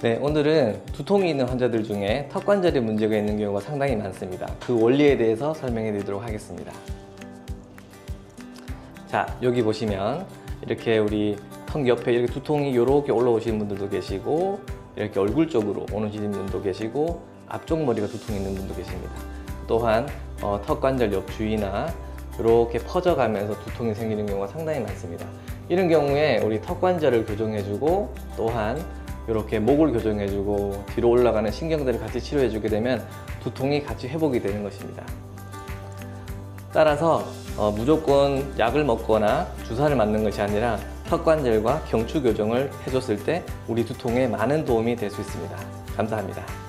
네, 오늘은 두통이 있는 환자들 중에 턱관절에 문제가 있는 경우가 상당히 많습니다. 그 원리에 대해서 설명해 드리도록 하겠습니다. 자, 여기 보시면 이렇게 우리 턱 옆에 이렇게 두통이 이렇게 올라오시는 분들도 계시고, 이렇게 얼굴 쪽으로 오시는 분도 계시고, 앞쪽 머리가 두통이 있는 분도 계십니다. 또한 턱관절 옆 주위나 이렇게 퍼져가면서 두통이 생기는 경우가 상당히 많습니다. 이런 경우에 우리 턱관절을 교정해주고, 또한 이렇게 목을 교정해주고 뒤로 올라가는 신경들을 같이 치료해주게 되면 두통이 같이 회복이 되는 것입니다. 따라서 무조건 약을 먹거나 주사를 맞는 것이 아니라 턱관절과 경추 교정을 해줬을 때 우리 두통에 많은 도움이 될 수 있습니다. 감사합니다.